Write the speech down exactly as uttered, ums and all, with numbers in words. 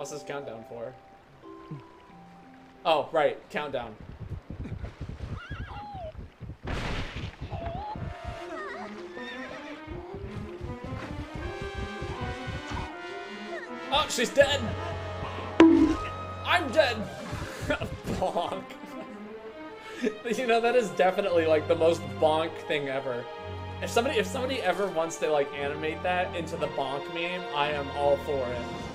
What's this countdown for? Oh, right. Countdown. Oh, she's dead! I'm dead! Bonk. You know, that is definitely like the most bonk thing ever. If somebody if somebody ever wants to like animate that into the bonk meme, I am all for it.